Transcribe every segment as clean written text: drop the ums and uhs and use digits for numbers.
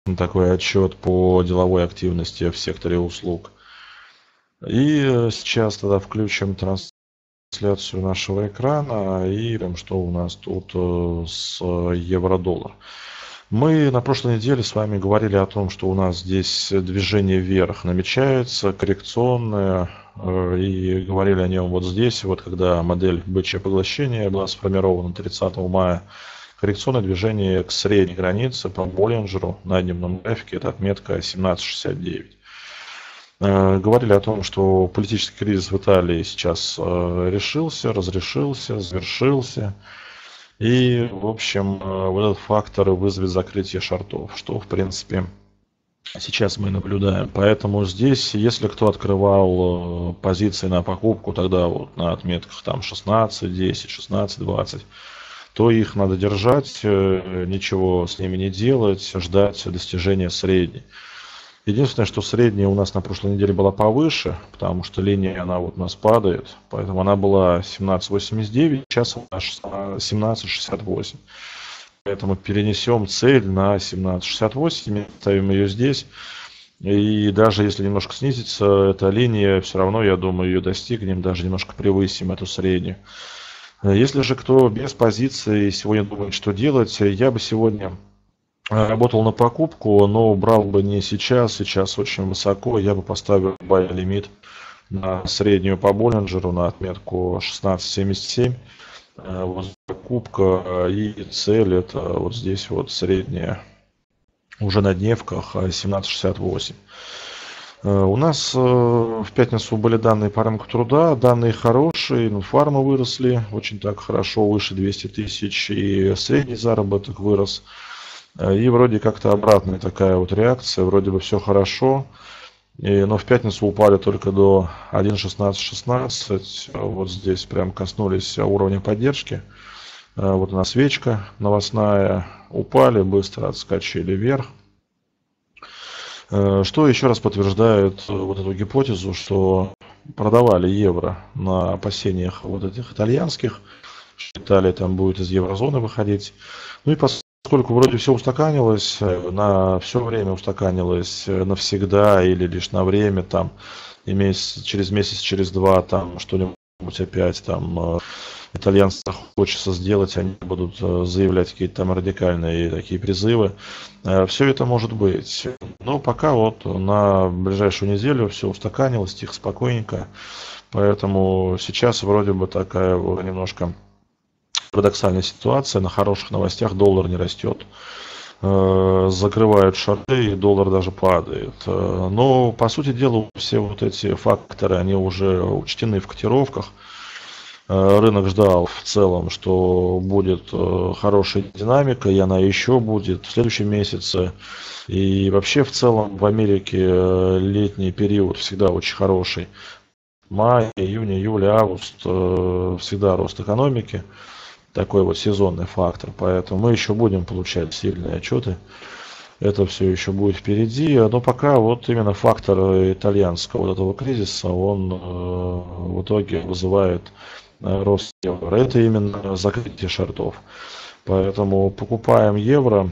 такой отчет по деловой активности в секторе услуг. И сейчас тогда включим трансляцию нашего экрана и что у нас тут с евро-доллар. Мы на прошлой неделе с вами говорили о том, что у нас здесь движение вверх намечается, коррекционное, и говорили о нем вот здесь, вот когда модель бычье поглощение была сформирована 30 мая. Коррекционное движение к средней границе по Боллинджеру на дневном графике, это отметка 17,69. Говорили о том, что политический кризис в Италии сейчас разрешился, завершился. И, в общем, вот этот фактор вызовет закрытие шортов, что, в принципе, сейчас мы наблюдаем. Поэтому здесь, если кто открывал позиции на покупку, тогда вот на отметках там 16.10, 16.20, то их надо держать, ничего с ними не делать, ждать достижения средней. Единственное, что средняя у нас на прошлой неделе была повыше, потому что линия, она вот у нас падает, поэтому она была 17.89, сейчас она 17.68. Поэтому перенесем цель на 17.68, ставим ее здесь. И даже если немножко снизится эта линия, все равно, я думаю, ее достигнем, даже немножко превысим эту среднюю. Если же кто без позиции сегодня думает, что делать, я бы сегодня работал на покупку, но брал бы не сейчас очень высоко, я бы поставил buy лимит на среднюю по Боллинджеру на отметку 16.77. Вот покупка и цель это вот здесь вот средняя уже на дневках 17.68. У нас в пятницу были данные по рынку труда, данные хорошие, фармы выросли очень так хорошо, выше 200 тысяч, и средний заработок вырос. И вроде как-то обратная такая вот реакция, вроде бы все хорошо, но в пятницу упали только до 1.1616, вот здесь прям коснулись уровня поддержки. Вот она свечка новостная, упали, быстро отскочили вверх. Что еще раз подтверждает вот эту гипотезу, что продавали евро на опасениях вот этих итальянских, что Италия там будет из еврозоны выходить. Ну и поскольку вроде все устаканилось, на все время устаканилось навсегда или лишь на время, там, и месяц, через два, там, что-нибудь опять, там, итальянцам хочется сделать, они будут заявлять какие-то там радикальные такие призывы. Все это может быть. Но пока вот на ближайшую неделю все устаканилось, тихо, спокойненько. Поэтому сейчас вроде бы такая немножко парадоксальная ситуация. На хороших новостях доллар не растет. Закрывают шорты, и доллар даже падает. Но, по сути дела, все вот эти факторы, они уже учтены в котировках. Рынок ждал в целом, что будет хорошая динамика, и она еще будет в следующем месяце. И вообще в целом в Америке летний период всегда очень хороший. Май, июнь, июль, август всегда рост экономики. Такой вот сезонный фактор. Поэтому мы еще будем получать сильные отчеты. Это все еще будет впереди. Но пока вот именно фактор итальянского вот этого кризиса, он в итоге вызывает рост евро. Это именно закрытие шортов. Поэтому покупаем евро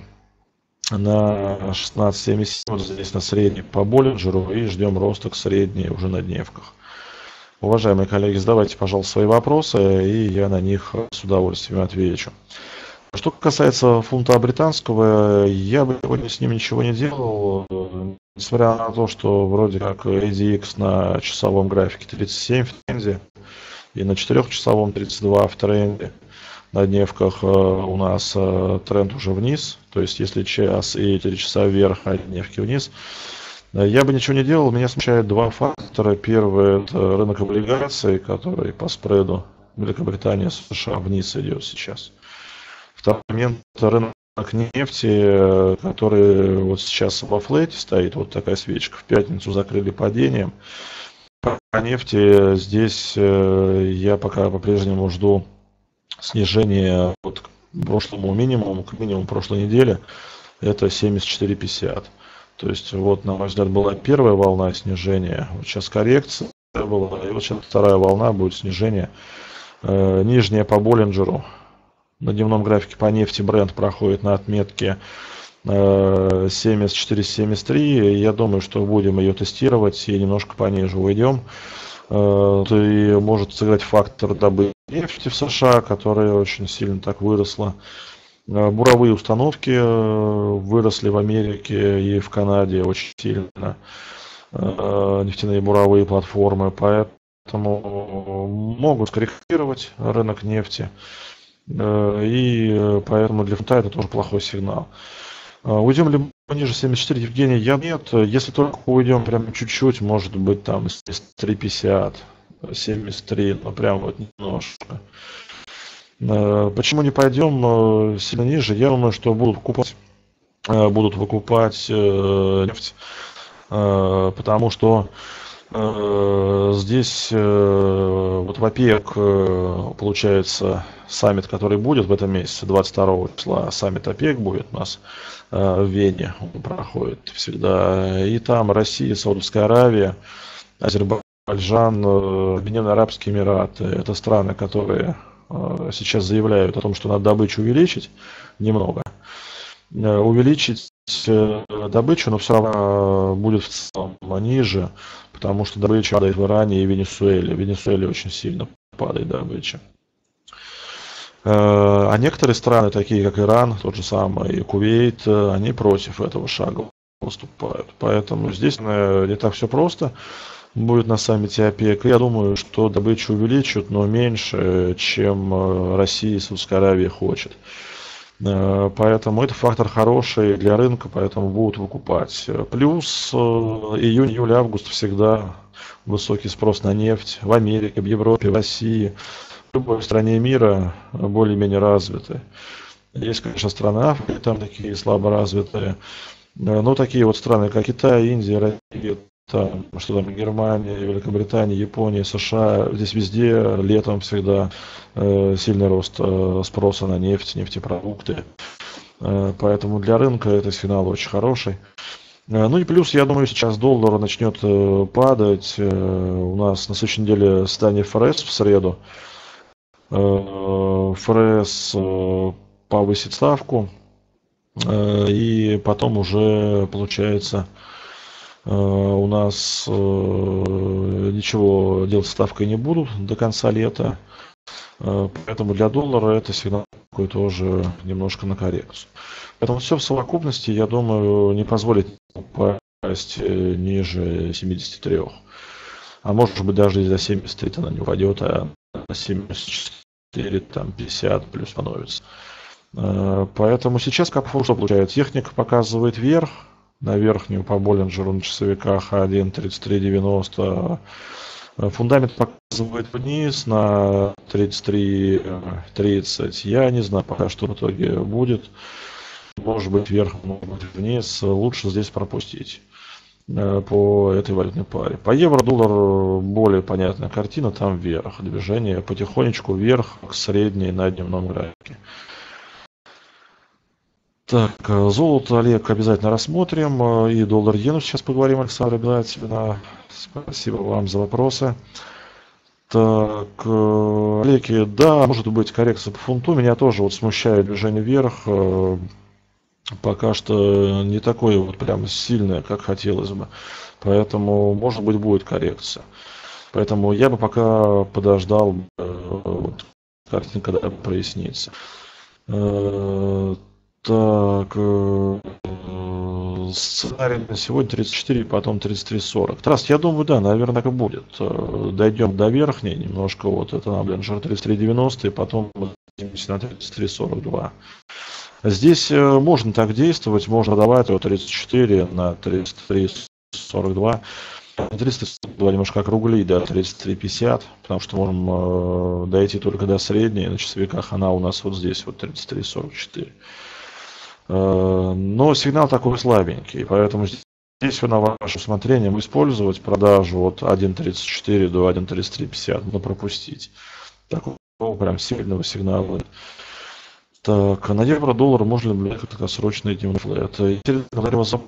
на 16.77, вот здесь на средний по Боллинджеру, и ждем роста к средней уже на дневках. Уважаемые коллеги, задавайте, пожалуйста, свои вопросы, и я на них с удовольствием отвечу. Что касается фунта британского, я бы сегодня с ним ничего не делал, несмотря на то, что вроде как ADX на часовом графике 37 в тренде, и на 4-часовом 32 в тренде. На дневках у нас тренд уже вниз, то есть если час и 4 часа вверх, а дневки вниз. Я бы ничего не делал, меня смущают два фактора. Первый – это рынок облигаций, который по спреду Великобритания, США вниз идет сейчас. Второй момент – это рынок нефти, который вот сейчас во флете стоит, вот такая свечка. В пятницу закрыли падением. По нефти здесь я пока по-прежнему жду снижения вот к прошлому минимуму, к минимуму прошлой недели. Это 74.50. То есть вот, на мой взгляд, была первая волна снижения, вот сейчас коррекция была, и вот сейчас вторая волна будет снижение. Нижняя по Боллинджеру на дневном графике по нефти Brent проходит на отметке 74-73. Я думаю, что будем ее тестировать и немножко пониже уйдем. И может сыграть фактор добычи нефти в США, которая очень сильно так выросла. Буровые установки выросли в Америке и в Канаде очень сильно. Нефтяные буровые платформы, поэтому могут скорректировать рынок нефти. И поэтому для фунта это тоже плохой сигнал. Уйдем ли мы ниже 74, Евгений? Я нет. Если только уйдем прям чуть-чуть, может быть там 3,50, 73, но прям вот немножко. Почему не пойдем сильно ниже? Я думаю, что будут выкупать нефть, потому что здесь вот в ОПЕК получается саммит, который будет в этом месяце, 22 числа, саммит ОПЕК будет у нас в Вене, он проходит всегда, и там Россия, Саудовская Аравия, Азербайджан, Объединенные Арабские Эмираты, это страны, которые сейчас заявляют о том, что надо добычу увеличить немного, увеличить добычу, но все равно будет в целом ниже, потому что добыча падает в Иране и Венесуэле. В Венесуэле очень сильно падает добыча. А некоторые страны, такие как Иран, тот же самый Кувейт, они против этого шага выступают. Поэтому здесь не так все просто будет на саммите ОПЕК. Я думаю, что добычу увеличат, но меньше, чем Россия и Саудовская Аравия хочет. Поэтому это фактор хороший для рынка, поэтому будут выкупать. Плюс июнь, июль, август всегда высокий спрос на нефть в Америке, в Европе, в России, в любой стране мира более-менее развитые. Есть, конечно, страны Африки, там такие слабо развитые, но такие вот страны, как Китай, Индия, Россия, там, что там, Германия, Великобритания, Япония, США, здесь везде летом всегда сильный рост спроса на нефть, нефтепродукты. Поэтому для рынка это сигнал очень хороший. Ну и плюс, я думаю, сейчас доллар начнет падать. У нас на следующей неделе заседание ФРС в среду. ФРС повысит ставку. И потом уже получается у нас ничего делать с ставкой не будут до конца лета. Поэтому для доллара это сигнал такой тоже немножко на коррекцию. Поэтому все в совокупности, я думаю, не позволит упасть ниже 73. А может быть даже из-за 73 она не упадет, а на 74, там 50 плюс становится. Поэтому сейчас как что получается? Техника показывает вверх, на верхнюю по Боллинджеру на часовиках 1.3390. Фундамент показывает вниз на 33.30. Я не знаю пока, что в итоге будет. Может быть вверх, может быть вниз. Лучше здесь пропустить по этой валютной паре. По евро-доллар более понятная картина. Там вверх. Движение потихонечку вверх к средней на дневном графике. Так, золото, Олег, обязательно рассмотрим. И доллар-иену сейчас поговорим, Александр, обязательно. Спасибо вам за вопросы. Так, Олег, да, может быть коррекция по фунту. Меня тоже вот смущает движение вверх. Пока что не такое вот прям сильное, как хотелось бы. Поэтому, может быть, будет коррекция. Поэтому я бы пока подождал вот, картинка, когда прояснится. Так, сценарий на сегодня 34, потом 33.40. Трасс, я думаю, да, наверное, так и будет. Дойдем до верхней немножко, вот это на Боллинджер 33.90, и потом на 33.42. Здесь можно так действовать, можно давать от 34 на 33.42. 33.42 немножко округлить до 33.50, потому что можем дойти только до средней, на часовиках она у нас вот здесь, вот 33.44. Но сигнал такой слабенький, поэтому здесь на ваше усмотрение использовать продажу от 1.34 до 1.3350, но пропустить. Такого прям сильного сигнала. Так, на евро-доллар можно ли краткосрочный дневной флэт? Благодарю вас за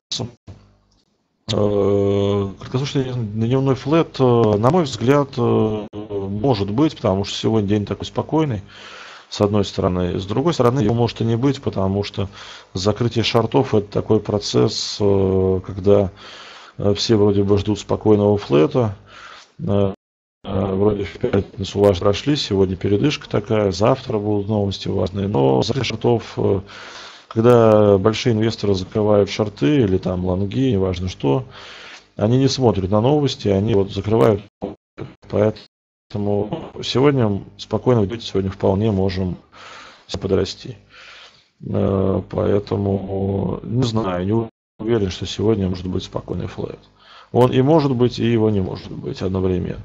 краткосрочный дневной флэт, на мой взгляд, может быть, потому что сегодня день такой спокойный. с одной стороны. С другой стороны, его может и не быть, потому что закрытие шортов – это такой процесс, когда все вроде бы ждут спокойного флета. Вроде в пятницу у вас прошли, сегодня передышка такая, завтра будут новости важные. Но закрытие шортов, когда большие инвесторы закрывают шорты или там лонги, неважно что, они не смотрят на новости, они вот закрывают. Поэтому сегодня спокойно быть, сегодня вполне можем подрасти. Поэтому не знаю, не уверен, что сегодня может быть спокойный флэт. Он и может быть, и его не может быть одновременно.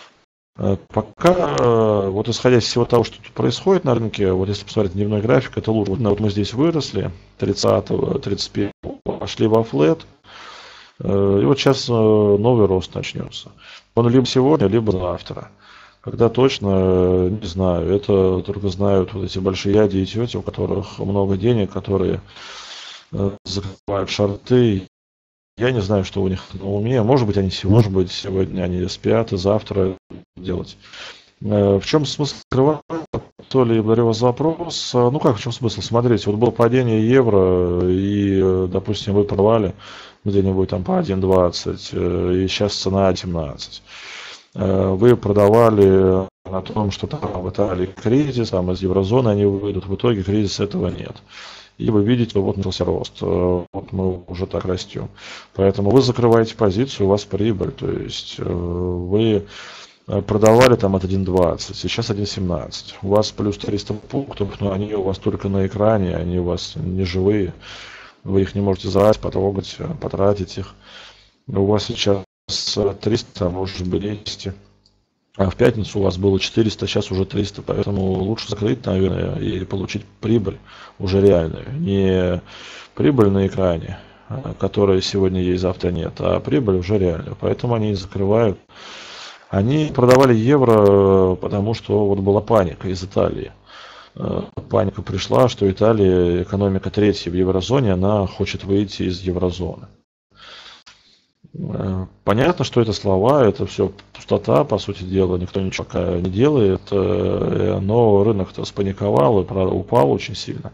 Пока, вот исходя из всего того, что тут происходит на рынке, вот если посмотреть дневной график, это лучше. Вот мы здесь выросли, 30-го, 31-го пошли во флэт, и вот сейчас новый рост начнется. Он либо сегодня, либо завтра. Когда точно, не знаю, это только знают вот эти большие дяди и тети, у которых много денег, которые закрывают шорты. Я не знаю, что у них на уме. Может быть, сегодня они спят и завтра делать. В чем смысл скрывать? То ли благодарю вас за вопрос. Ну как, в чем смысл? Смотрите, вот было падение евро, и, допустим, вы продавали где-нибудь там по 1.20, и сейчас цена 17. Вы продавали на том, что там в Италии кризис, там из еврозоны они выйдут. В итоге кризиса этого нет. И вы видите, вот начался рост, вот мы уже так растем. Поэтому вы закрываете позицию, у вас прибыль, то есть вы продавали там от 1.20, сейчас 1.17. У вас плюс 300 пунктов, но они у вас только на экране, они у вас не живые. Вы их не можете забрать, потрогать, потратить их. У вас сейчас 300, а может быть 200. А в пятницу у вас было 400, сейчас уже 300, поэтому лучше закрыть, наверное, и получить прибыль уже реальную. Не прибыль на экране, которая сегодня есть, завтра нет, а прибыль уже реальную. Поэтому они закрывают. Они продавали евро, потому что вот была паника из Италии. Паника пришла, что Италия, экономика третья в еврозоне, она хочет выйти из еврозоны. Понятно, что это слова, это все пустота, по сути дела, никто ничего пока не делает, но рынок-то спаниковал и упал очень сильно.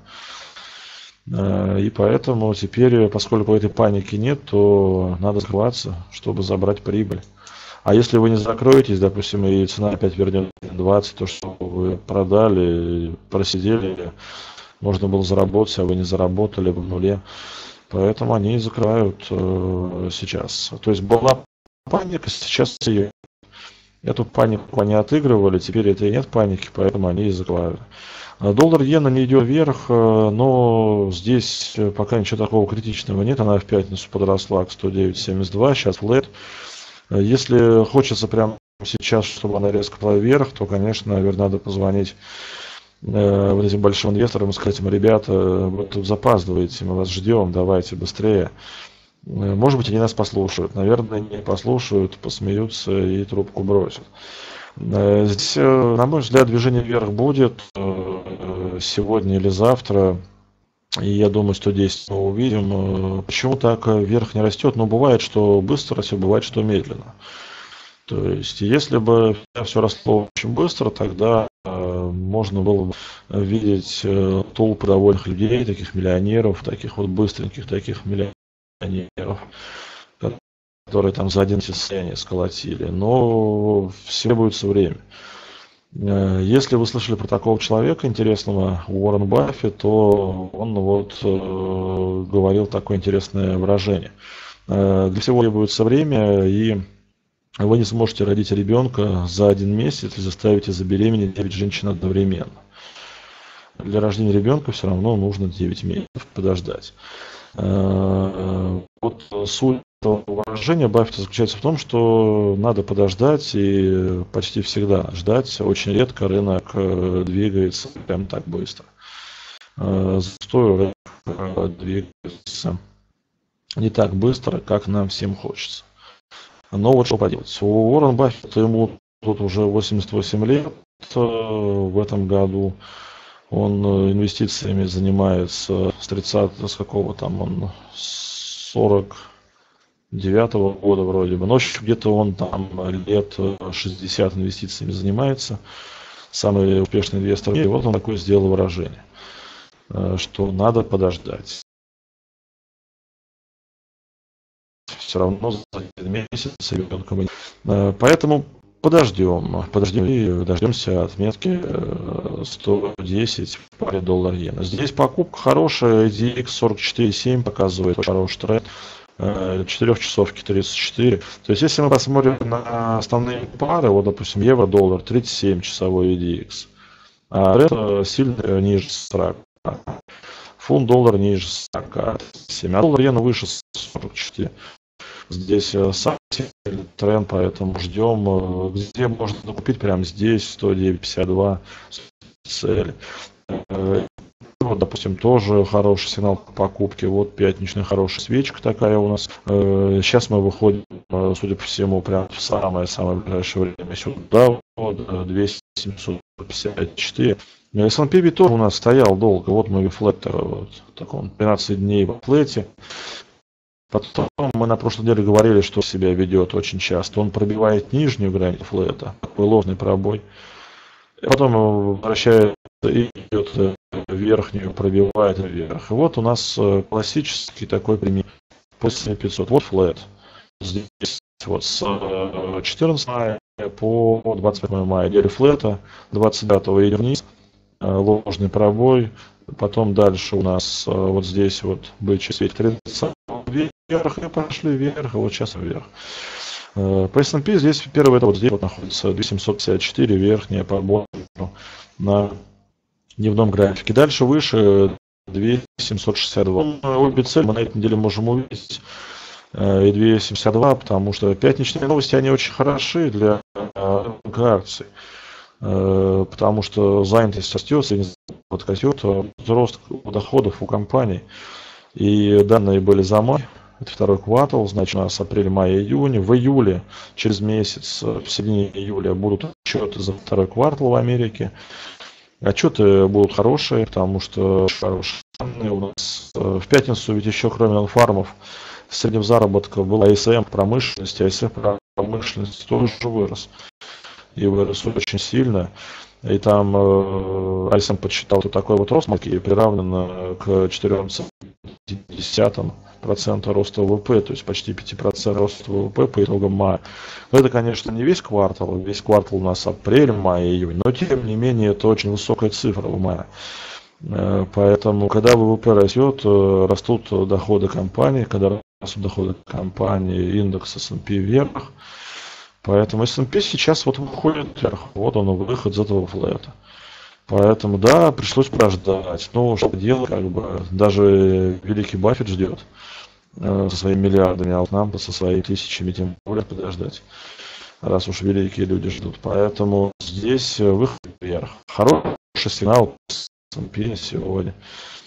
И поэтому теперь, поскольку этой паники нет, то надо закрываться, чтобы забрать прибыль. А если вы не закроетесь, допустим, и цена опять вернет 20, то, что вы продали, просидели, можно было заработать, а вы не заработали в нуле. Поэтому они закрывают сейчас. То есть была паника, сейчас ее. Эту панику они отыгрывали, теперь это и нет паники, поэтому они и закрывают. Доллар иена не идет вверх, но здесь пока ничего такого критичного нет. Она в пятницу подросла к 109.72, сейчас флэт. Если хочется прямо сейчас, чтобы она резко пошла вверх, то, конечно, наверное, надо позвонить вот этим большим инвесторам и сказать им: ребята, вы тут запаздываете, мы вас ждем, давайте быстрее. Может быть, они нас послушают. Наверное, не послушают, посмеются и трубку бросят. Здесь, на мой взгляд, движение вверх будет сегодня или завтра. И я думаю, 110 мы увидим. Почему так вверх не растет? Ну, бывает, что быстро растет, бывает, что медленно. То есть, если бы все росло очень быстро, тогда можно было бы видеть толпы довольных людей, таких миллионеров, таких вот быстреньких, таких миллионеров, которые там за один состояние сколотили. Но все требуется время. Если вы слышали про такого человека интересного, Уоррен Баффет, то он вот говорил такое интересное выражение. Для всего требуется время, и вы не сможете родить ребенка за 1 месяц и заставите забеременеть 9 женщин одновременно. Для рождения ребенка все равно нужно 9 месяцев подождать. Вот суть этого выражения Баффета заключается в том, что надо подождать, и почти всегда ждать. Очень редко рынок двигается прям так быстро. Зачастую рынок двигается не так быстро, как нам всем хочется. Но вот что поделать. У Уоррена Баффета, ему тут уже 88 лет в этом году. Он инвестициями занимается с 30, с какого там он, 49-го года вроде бы. Но где-то он там лет 60 инвестициями занимается. самый успешный инвестор в мире, вот он такое сделал выражение, что надо подождать. Все равно за один месяц ребенком. Поэтому подождем и дождемся отметки 110 в паре доллар-иена. Здесь покупка хорошая, DX 44.7 показывает очень хороший тренд. 4-часовки 34. То есть, если мы посмотрим на основные пары, вот, допустим, евро-доллар 37-часовой EDX, а это сильно ниже 40. Фунт-доллар ниже 47, а доллар-иена выше 44. Здесь сам тренд, поэтому ждем, где можно купить, прямо здесь 109.52 цель. Вот, допустим, тоже хороший сигнал по покупке. Вот пятничная хорошая свечка такая у нас. Сейчас мы выходим, судя по всему, прям в самое-самое ближайшее время сюда. Вот 2754. S&P тоже у нас стоял долго. Вот мы флет, вот, в таком 15 дней в флете. Потом мы на прошлой неделе говорили, что себя ведет очень часто. Он пробивает нижнюю грань флета, такой ложный пробой. И потом возвращается и идет верхнюю, пробивает вверх. И вот у нас классический такой пример. После 500. Вот флет. Здесь вот с 14 мая по 28 мая неделя флета. 29 идет вниз. Ложный пробой. Потом дальше у нас вот здесь вот бычий свет 30 вверх и пошли вверх, и вот сейчас вверх. По S&P здесь первый это вот здесь вот находится 2754 верхняя по на дневном графике. Дальше выше 2762. Обе цели мы на этой неделе можем увидеть. И 272, потому что пятничные новости, они очень хороши для акций. Потому что занятость растет, растет, рост доходов у компаний. И данные были за май, это второй квартал, значит у нас апрель, май, июнь. В июле, через месяц, в середине июля будут отчеты за второй квартал в Америке. Отчеты будут хорошие, потому что хорошие данные у нас. В пятницу ведь еще кроме нонфармов среднего заработка был АСМ промышленности, АСМ промышленности тоже вырос. И вырос очень сильно. И там АСМ подсчитал, что такой вот рост приравнен к 4,1% роста ВВП, то есть почти 5% роста ВВП по итогам мая. Но это, конечно, не весь квартал у нас апрель, май, июнь, но тем не менее это очень высокая цифра в мае. Поэтому, когда ВВП растет, растут доходы компании, когда растут доходы компании, индекс S&P вверх. Поэтому S&P сейчас вот выходит вверх, вот он выход из этого флета. Поэтому да, пришлось подождать. Ну, что делать, как бы, даже великий Баффет ждет со своими миллиардами, а вот нам со своими тысячами тем более подождать, раз уж великие люди ждут. Поэтому здесь выход вверх. Хороший сигнал S&P сегодня.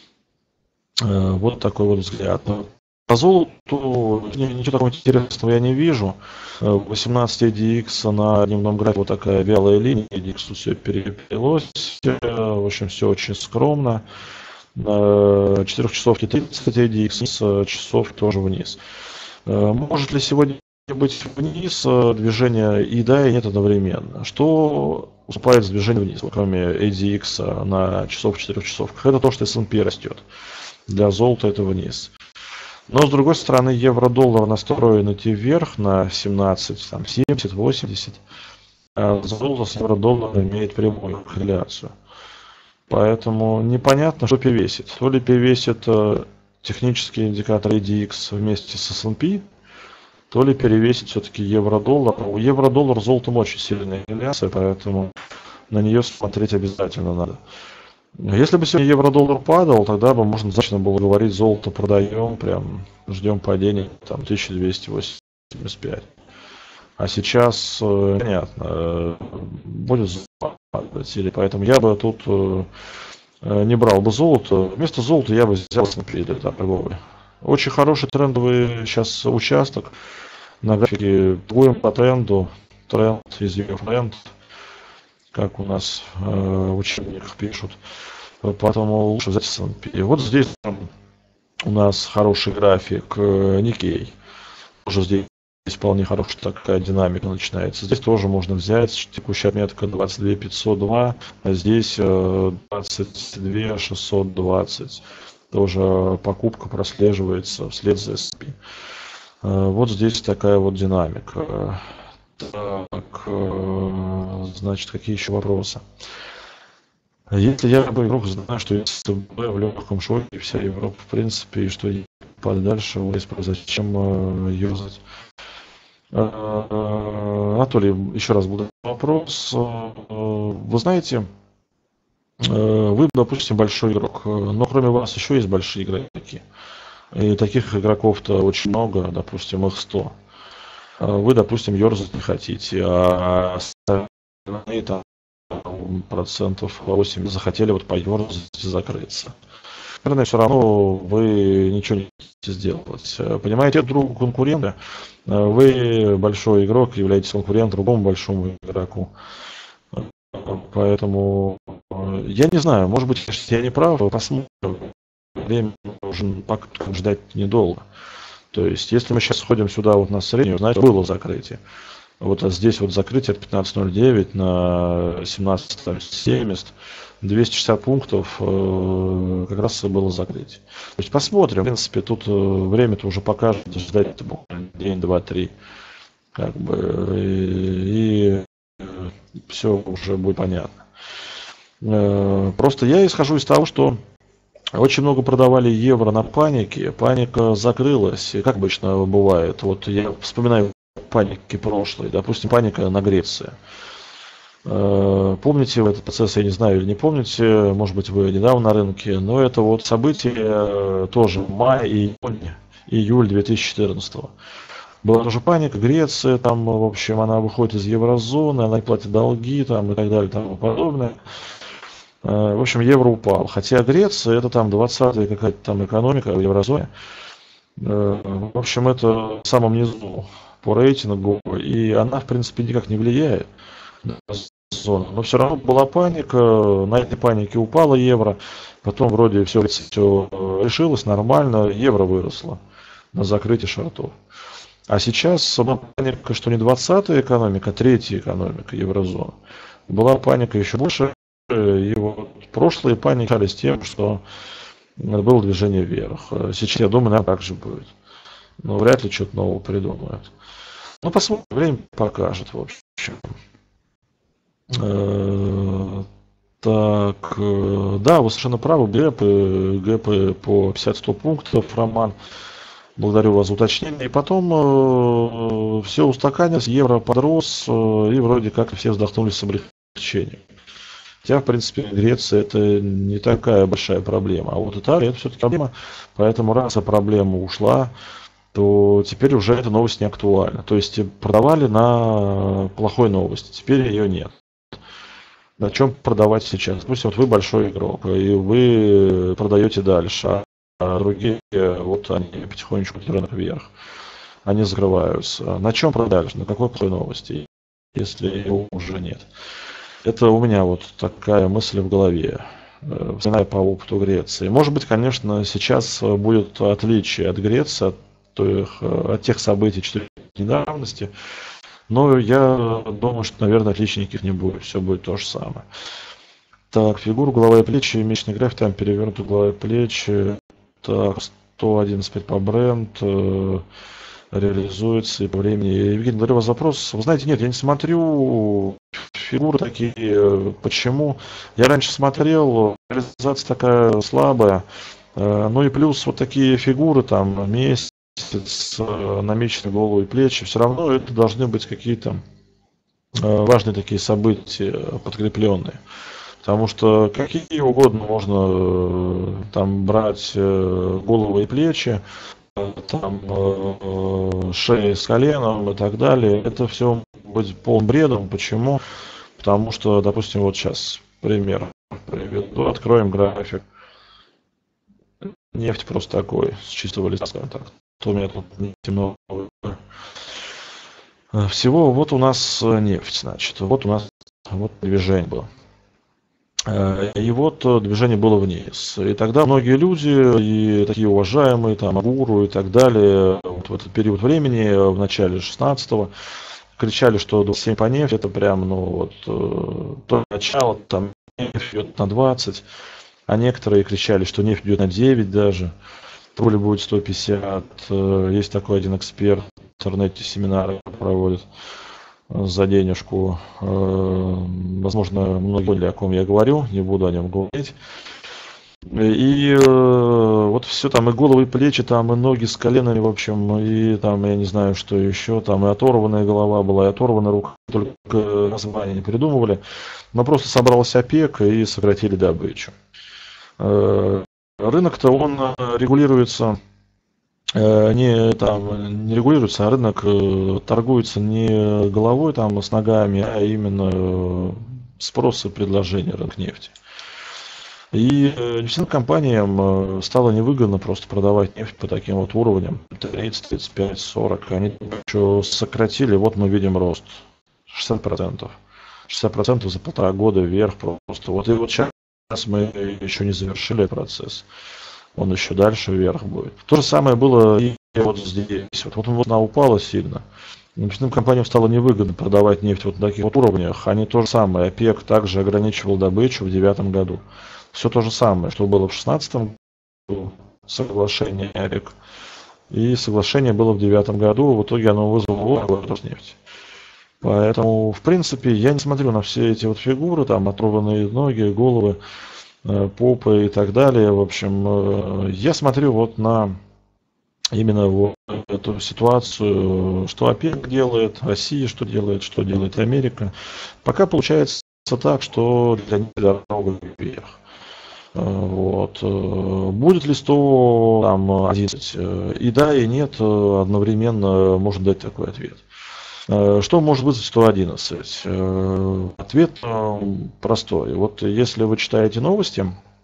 Вот такой вот взгляд. По золоту ничего такого интересного я не вижу. 18 DX на дневном графике вот такая вялая линия. DX все перепилось. В общем, все очень скромно. 4-часовки 30 DX, часов тоже вниз. Может ли сегодня быть вниз движение и да, и нет одновременно? Что уступает движению вниз, кроме ADX на часов 4-часовках? Это то, что S&P растет. Для золота это вниз. Но с другой стороны, евро-доллар настроен идти вверх на 17, там 70, 80. А золото с евро-долларом имеет прямую корреляцию. Поэтому непонятно, что перевесит. То ли перевесит технический индикатор EDX вместе с S&P, то ли перевесит все-таки евро-доллар. У евро-доллар с золотом очень сильная корреляция, поэтому на нее смотреть обязательно надо. Если бы сегодня евро-доллар падал, тогда бы можно значительно было говорить, золото продаем, прям ждем падения там 1285. А сейчас понятно, будет падать, или поэтому я бы тут не брал бы золото. Вместо золота я бы взял S&P для торговли. Очень хороший трендовый сейчас участок на графике. Будем по тренду, тренд из тренд, как у нас в учебниках пишут. Поэтому лучше взять S&P. Вот здесь у нас хороший график Nikkei. Уже здесь вполне хорошая такая динамика начинается. Здесь тоже можно взять текущая отметка 22 502, а здесь 22 620. Тоже покупка прослеживается вслед за SP. Вот здесь такая вот динамика. Так, значит, какие еще вопросы? Если я игрок знаю, что если в легком шоке вся Европа, в принципе, и что подальше, зачем юзать? Анатолий, еще раз буду вопрос. Вы знаете, вы, допустим, большой игрок, но кроме вас еще есть большие игроки. И таких игроков-то очень много, допустим, их 100. Вы, допустим, ерзать не хотите, а остальные там процентов 80 захотели вот поерзать и закрыться. Наверное, все равно вы ничего не хотите сделать. Понимаете, это другу конкурента. Вы большой игрок, являетесь конкурентом другому большому игроку. Поэтому я не знаю, может быть, я не прав, посмотрим. Время нужно ждать недолго. То есть, если мы сейчас сходим сюда вот на среднюю, знаете, было закрытие. Вот здесь вот закрытие от 15.09 на 17.70, 260 пунктов как раз и было закрытие. То есть посмотрим, в принципе, тут время-то уже покажет, ждать это буквально день, два, три. Как бы, и все уже будет понятно. Просто я исхожу из того, что очень много продавали евро на панике, паника закрылась, и как обычно бывает, вот я вспоминаю паники прошлой, допустим, паника на Греции. Помните этот процесс, я не знаю или не помните, может быть вы недавно на рынке, но это вот событие тоже май и июль 2014. Была тоже паника, Греция, там, в общем, она выходит из еврозоны, она платит долги там, и так далее и тому подобное. В общем, евро упал. Хотя Греция, это там 20-я какая-то там экономика в еврозоне. В общем, это в самом низу по рейтингу, и она, в принципе, никак не влияет на зону. Но все равно была паника, на этой панике упало евро, потом вроде все решилось нормально, евро выросло на закрытие шортов. А сейчас была паника, что не 20-я экономика, а 3-я экономика еврозоны. Была паника еще больше, и вот прошлые паники с тем, что было движение вверх. Сейчас, я думаю, наверное, так же будет. Но вряд ли что-то нового придумают. Ну, посмотрим, время покажет, в общем. Так, да, вы совершенно правы, гэпы по 50-100 пунктов, Роман. Благодарю вас за уточнение. И потом все устаканилось, евро подрос, и вроде как все вздохнули с облегчением. Хотя, в принципе, Греция это не такая большая проблема. А вот Италия это все-таки проблема. Поэтому раз проблема ушла, то теперь уже эта новость не актуальна. То есть продавали на плохой новости, теперь ее нет. На чем продавать сейчас? Допустим, вот вы большой игрок, и вы продаете дальше, а другие, вот они потихонечку рынок вверх. Они закрываются. На чем продали? На какой плохой новости, если его уже нет? Это у меня вот такая мысль в голове, вспоминая по опыту Греции. Может быть, конечно, сейчас будет отличие от Греции, от тех событий 4-летней давности, но я думаю, что, наверное, отличий никаких не будет, все будет то же самое. Так, фигура, голова и плечи, месячный график, там перевернуты голова и плечи, так, 111 по бренд, реализуется и по времени. Евгений, благодарю вас за вопрос. Вы знаете, нет, я не смотрю фигуры такие. Почему? Я раньше смотрел, реализация такая слабая. Ну и плюс вот такие фигуры, там, месяц, намеченные голову и плечи. Все равно это должны быть какие-то важные такие события, подкрепленные. Потому что какие угодно можно там брать голову и плечи, там шея с коленом и так далее. Это все будет полным бредом. Почему? Потому что, допустим, вот сейчас пример приведу. Откроем график. Нефть просто такой, с чистого листа, скажем так. То у меня тут темно. Всего вот у нас нефть, значит. Вот у нас вот движение было. И вот движение было вниз. И тогда многие люди, и такие уважаемые, там, гуру и так далее, вот в этот период времени, в начале 16-го, кричали, что 27 по нефть это прям, ну вот, то начало, там нефть идет на 20, а некоторые кричали, что нефть идет на 9 даже, рубль будет 150. Есть такой один эксперт, в интернете семинары проводит за денежку. Возможно, многие поняли, о ком я говорю, не буду о нем говорить. И вот все там, и головы, и плечи, там, и ноги с коленами, в общем, и там, я не знаю, что еще, там, и оторванная голова была, и оторванная рука, только названия не придумывали. Но просто собрался ОПЕК и сократили добычу. Рынок-то, он регулируется, не регулируется, а рынок торгуется не головой, там, с ногами, а именно спрос и предложение, рынок нефти. И нефтяным компаниям стало невыгодно просто продавать нефть по таким вот уровням, 30, 35, 40. Они еще сократили, вот мы видим рост 60%. 60% за 1,5 года вверх просто. Вот и вот сейчас мы еще не завершили процесс. Он еще дальше вверх будет. То же самое было и вот здесь. Вот она упала сильно. Нефтяным компаниям стало невыгодно продавать нефть вот на таких вот уровнях. Они то же самое. ОПЕК также ограничивал добычу в 2009 году. Все то же самое, что было в 2016 году, соглашение ОПЕК. И соглашение было в 2009 году. В итоге оно вызвало рост нефти. Поэтому, в принципе, я не смотрю на все эти вот фигуры, там оторванные ноги, головы, попы и так далее. В общем, я смотрю вот на именно вот эту ситуацию, что ОПЕК делает, Россия что делает Америка. Пока получается так, что для них дорога вверх. Вот. Будет ли 100, там, 11? И да, и нет, одновременно можно дать такой ответ. Что может быть 111? Ответ простой. Вот если вы читаете новости,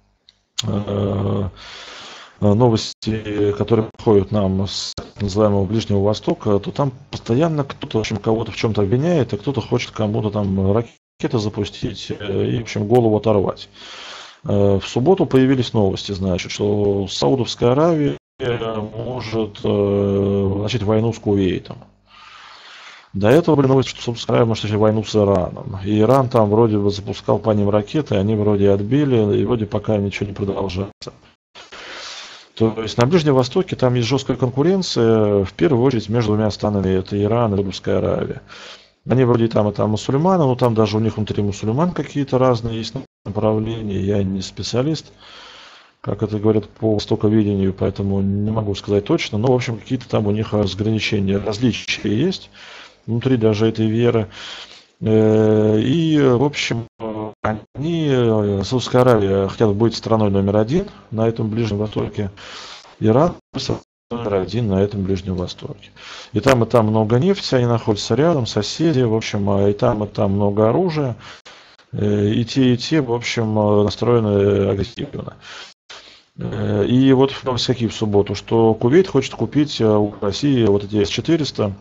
которые приходят нам с так называемого Ближнего Востока, то там постоянно кто-то, в общем, кого-то в чем-то обвиняет, а кто-то хочет кому-то там ракеты запустить и, в общем, голову оторвать. В субботу появились новости, значит, что Саудовская Аравия может начать войну с Кувейтом. До этого были новости, что Саудовская Аравия может начать войну с Ираном. И Иран там вроде бы запускал по ним ракеты, они вроде отбили, и вроде пока ничего не продолжается. То есть на Ближнем Востоке там есть жесткая конкуренция, в первую очередь между двумя странами, это Иран и Саудовская Аравия. Они вроде и там мусульманы, но там даже у них внутри мусульман какие-то разные есть направления. Я не специалист, как это говорят по востоковедению, поэтому не могу сказать точно. Но, в общем, какие-то там у них разграничения, различия есть внутри даже этой веры. И, в общем, они, Саудовская Аравия, хотят быть страной номер один на этом Ближнем Востоке. Иран номер один на этом Ближнем Востоке. И там много нефти, они находятся рядом, соседи, в общем, и там много оружия. И те, в общем, настроены агрессивно. И вот новости какие в субботу, что Кувейт хочет купить у России вот эти С-400,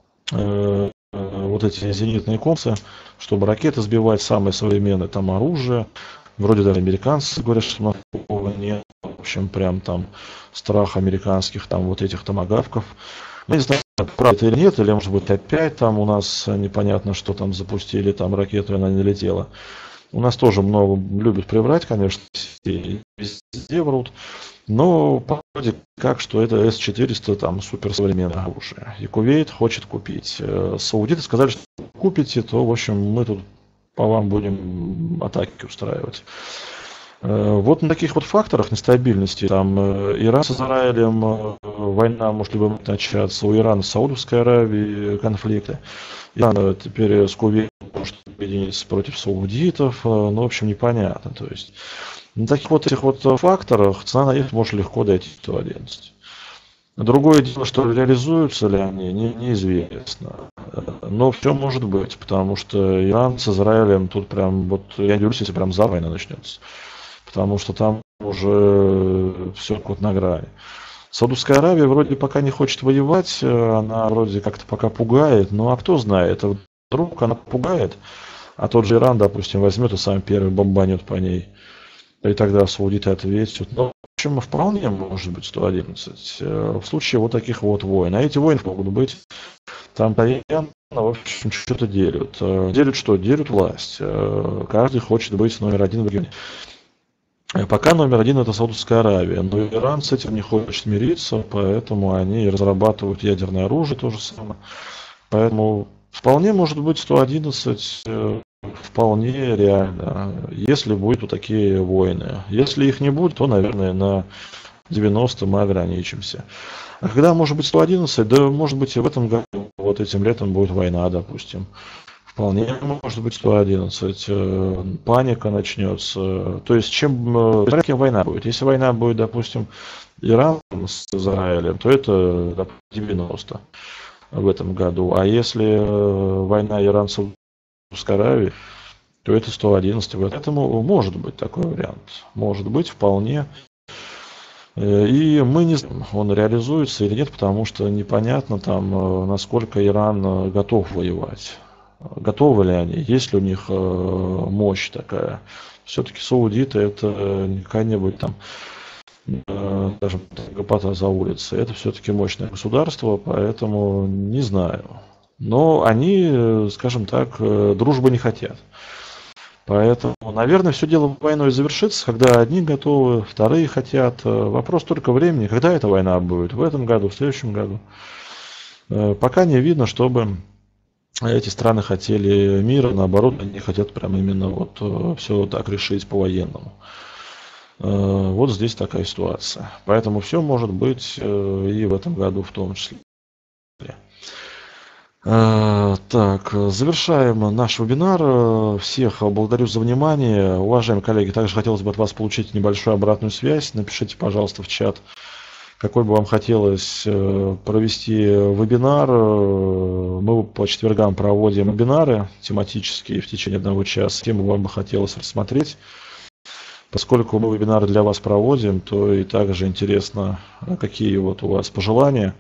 вот эти зенитные комплексы, чтобы ракеты сбивать, самое современное там оружие. Вроде даже американцы говорят, что такого нет. В общем, прям там страх американских там вот этих томагавков. Ну, не знаю, правда это или нет, или может быть опять там у нас непонятно, что там запустили, там ракету, и она не летела. У нас тоже много любят приврать, конечно, везде врут. Но вроде как, что это С-400 там суперсовременное оружие. И Кувейт хочет купить. Саудиты сказали, что купите, то, в общем, мы тут по вам будем атаки устраивать. Вот на таких вот факторах нестабильности, там Иран с Израилем, война может либо начаться, у Ирана с Саудовской Аравией конфликты. Иран теперь с Кувейтом может объединиться против саудитов, ну, в общем, непонятно. То есть на таких вот этих вот факторах цена на нефть может легко дойти до 11. Другое дело, что реализуются ли они, неизвестно. Но все может быть, потому что Иран с Израилем тут прям, вот я удивлюсь, если прям за война начнется. Потому что там уже все вот на грани. Саудовская Аравия вроде пока не хочет воевать, она вроде как-то пока пугает, ну а кто знает, вдруг она пугает, А тот же Иран, допустим, возьмет и сам первый бомбанет по ней. И тогда саудиты ответят. Ну, в общем, вполне может быть 111. В случае вот таких вот войн. А эти войны могут быть там постоянно, в общем, что-то делят. Делят что? Делят власть. Каждый хочет быть номер один в регионе. Пока номер один это Саудовская Аравия, но Иран с этим не хочет мириться, поэтому они разрабатывают ядерное оружие, то же самое. Поэтому вполне может быть 111, вполне реально, если будут вот такие войны. Если их не будет, то, наверное, на 90 мы ограничимся. А когда может быть 111, да может быть и в этом году, вот этим летом будет война, допустим. Вполне может быть 111, паника начнется. То есть, чем война будет? Если война будет, допустим, Иран с Израилем, то это 90 в этом году. А если война Иран с Саудовской Аравией, то это 111. Поэтому может быть такой вариант. Может быть, вполне. И мы не знаем, он реализуется или нет, потому что непонятно там, насколько Иран готов воевать. Готовы ли они, есть ли у них мощь такая. Все-таки саудиты это не какая-нибудь там, скажем, гопота за улицей. Это все-таки мощное государство, поэтому не знаю. Но они, скажем так, дружбы не хотят. Поэтому, наверное, все дело войной завершится, когда одни готовы, вторые хотят. Вопрос только времени, когда эта война будет, в этом году, в следующем году. Пока не видно, чтобы эти страны хотели мира, наоборот, они хотят прям именно вот все так решить по-военному. Вот здесь такая ситуация. Поэтому все может быть и в этом году в том числе. Так, завершаем наш вебинар. Всех благодарю за внимание. Уважаемые коллеги, также хотелось бы от вас получить небольшую обратную связь. Напишите, пожалуйста, в чат, какой бы вам хотелось провести вебинар. Мы по четвергам проводим вебинары тематические в течение 1 часа. Тему вам бы хотелось рассмотреть. Поскольку мы вебинары для вас проводим, то и также интересно, какие вот у вас пожелания,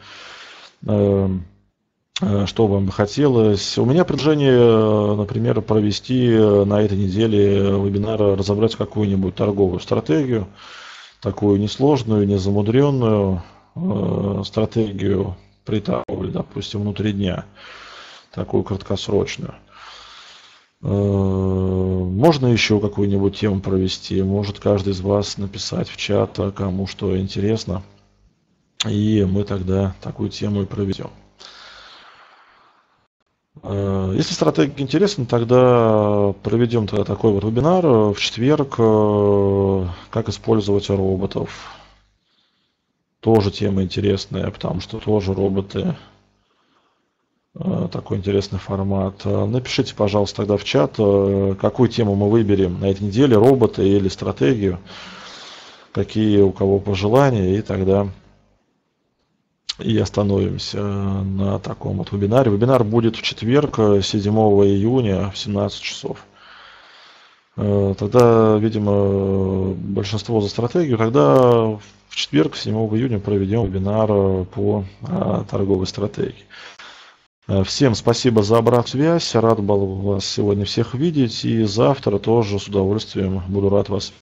что вам бы хотелось. У меня предложение, например, провести на этой неделе вебинар, разобрать какую-нибудь торговую стратегию, такую несложную, незамудренную стратегию при торговле, допустим, внутри дня, такую краткосрочную. Можно еще какую-нибудь тему провести, может каждый из вас написать в чат, кому что интересно, и мы тогда такую тему и проведем. Если стратегия интересна, тогда проведем тогда такой вот вебинар в четверг, как использовать роботов. Тоже тема интересная, потому что тоже роботы. Такой интересный формат. Напишите, пожалуйста, тогда в чат, какую тему мы выберем на этой неделе, роботы или стратегию, какие у кого пожелания, и тогда и остановимся на таком вот вебинаре. Вебинар будет в четверг, 7 июня в 17 часов. Тогда, видимо, большинство за стратегию. Тогда в четверг, 7 июня, проведем вебинар по торговой стратегии. Всем спасибо за обратную связь. Рад был вас сегодня всех видеть. И завтра тоже с удовольствием буду рад вас